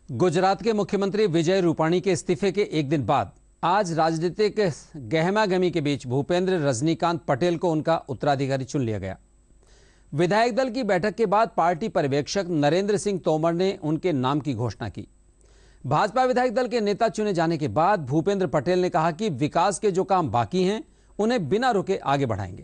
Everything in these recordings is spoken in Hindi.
गुजरात के मुख्यमंत्री विजय रूपाणी के इस्तीफे के एक दिन बाद आज राजनीतिक गहमागहमी के बीच भूपेंद्र रजनीकांत पटेल को उनका उत्तराधिकारी चुन लिया गया। विधायक दल की बैठक के बाद पार्टी पर्यवेक्षक नरेंद्र सिंह तोमर ने उनके नाम की घोषणा की। भाजपा विधायक दल के नेता चुने जाने के बाद भूपेंद्र पटेल ने कहा कि विकास के जो काम बाकी हैं उन्हें बिना रुके आगे बढ़ाएंगे।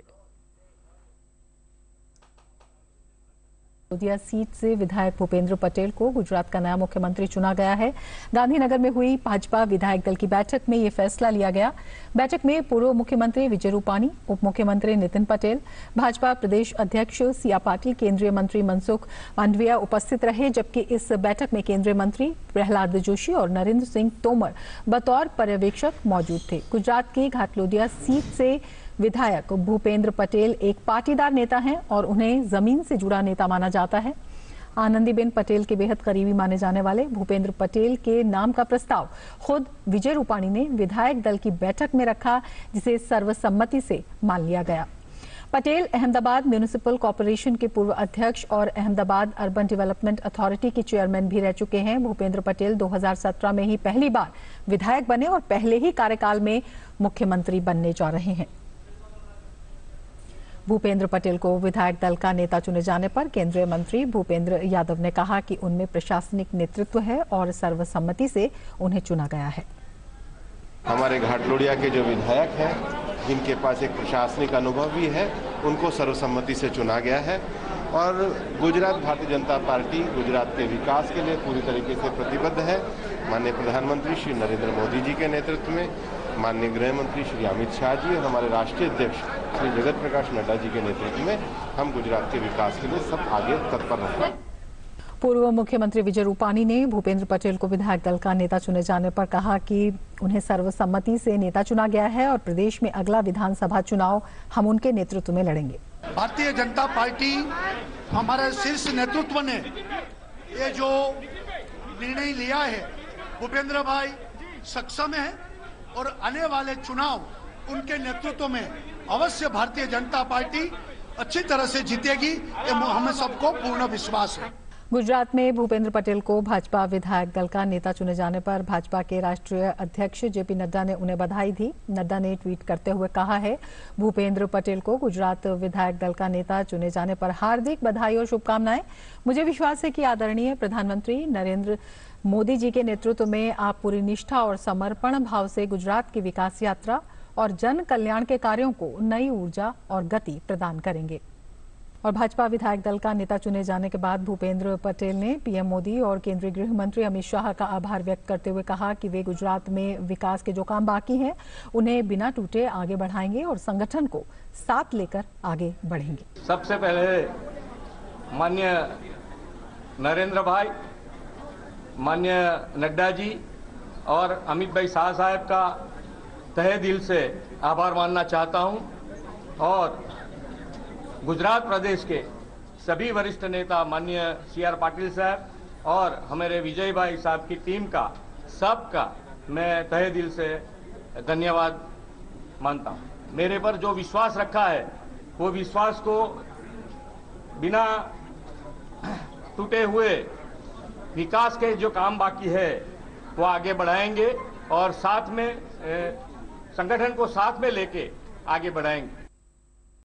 नोदिया सीट से विधायक भूपेंद्र पटेल को गुजरात का नया मुख्यमंत्री चुना गया है। गांधीनगर में हुई भाजपा विधायक दल की बैठक में ये फैसला लिया गया। बैठक में पूर्व मुख्यमंत्री विजय रूपाणी, उप मुख्यमंत्री नितिन पटेल, भाजपा प्रदेश अध्यक्ष सी.आर. पाटिल, केंद्रीय मंत्री मनसुख मांडविया उपस्थित रहे, जबकि इस बैठक में केंद्रीय मंत्री प्रहलाद जोशी और नरेंद्र सिंह तोमर बतौर पर्यवेक्षक मौजूद थे। गुजरात की घाटलोदिया सीट से विधायक भूपेंद्र पटेल एक पाटीदार नेता हैं और उन्हें जमीन से जुड़ा नेता माना जाता है। आनंदीबेन पटेल के बेहद करीबी माने जाने वाले भूपेंद्र पटेल के नाम का प्रस्ताव खुद विजय रूपाणी ने विधायक दल की बैठक में रखा, जिसे सर्वसम्मति से मान लिया गया। पटेल अहमदाबाद म्यूनिसिपल कॉर्पोरेशन के पूर्व अध्यक्ष और अहमदाबाद अर्बन डेवलपमेंट अथॉरिटी के चेयरमैन भी रह चुके हैं। भूपेंद्र पटेल 2017 में ही पहली बार विधायक बने और पहले ही कार्यकाल में मुख्यमंत्री बनने जा रहे हैं। भूपेंद्र पटेल को विधायक दल का नेता चुने जाने पर केंद्रीय मंत्री भूपेंद्र यादव ने कहा कि उनमें प्रशासनिक नेतृत्व है और सर्वसम्मति से उन्हें चुना गया है। हमारे घाटलोडिया के जो विधायक हैं, जिनके पास एक प्रशासनिक अनुभव भी है, उनको सर्वसम्मति से चुना गया है और गुजरात भारतीय जनता पार्टी गुजरात के विकास के लिए पूरी तरीके से प्रतिबद्ध है। माननीय प्रधानमंत्री श्री नरेंद्र मोदी जी के नेतृत्व में, माननीय गृह मंत्री श्री अमित शाह जी और हमारे राष्ट्रीय अध्यक्ष श्री जगत प्रकाश नड्डा जी के नेतृत्व में हम गुजरात के विकास के लिए सब आगे तत्पर रहेंगे। पूर्व मुख्यमंत्री विजय रूपाणी ने भूपेंद्र पटेल को विधायक दल का नेता चुने जाने पर कहा कि उन्हें सर्वसम्मति से नेता चुना गया है और प्रदेश में अगला विधानसभा चुनाव हम उनके नेतृत्व में लड़ेंगे। भारतीय जनता पार्टी, हमारे शीर्ष नेतृत्व ने ये जो निर्णय लिया है, भूपेंद्र भाई सक्षम है और आने वाले चुनाव उनके नेतृत्व में अवश्य भारतीय जनता पार्टी अच्छी तरह से जीतेगी, ये हमें सबको पूर्ण विश्वास है। गुजरात में भूपेंद्र पटेल को भाजपा विधायक दल का नेता चुने जाने पर भाजपा के राष्ट्रीय अध्यक्ष जेपी नड्डा ने उन्हें बधाई दी। नड्डा ने ट्वीट करते हुए कहा है, भूपेंद्र पटेल को गुजरात विधायक दल का नेता चुने जाने पर हार्दिक बधाई और शुभकामनाएं। मुझे विश्वास है कि आदरणीय प्रधानमंत्री नरेंद्र मोदी जी के नेतृत्व में आप पूरी निष्ठा और समर्पण भाव से गुजरात की विकास यात्रा और जन कल्याण के कार्यों को नई ऊर्जा और गति प्रदान करेंगे। और भाजपा विधायक दल का नेता चुने जाने के बाद भूपेंद्र पटेल ने पीएम मोदी और केंद्रीय गृह मंत्री अमित शाह का आभार व्यक्त करते हुए कहा कि वे गुजरात में विकास के जो काम बाकी हैं उन्हें बिना टूटे आगे बढ़ाएंगे और संगठन को साथ लेकर आगे बढ़ेंगे। सबसे पहले माननीय नरेंद्र भाई, माननीय नड्डा जी और अमित भाई शाह साहब का तहे दिल से आभार मानना चाहता हूं और गुजरात प्रदेश के सभी वरिष्ठ नेता माननीय सी.आर. पाटिल साहब और हमारे विजय भाई साहब की टीम का सबका मैं तहे दिल से धन्यवाद मानता हूं। मेरे पर जो विश्वास रखा है वो विश्वास को बिना टूटे हुए विकास के जो काम बाकी है वो आगे बढ़ाएंगे और साथ में संगठन को साथ में लेके आगे बढ़ाएंगे।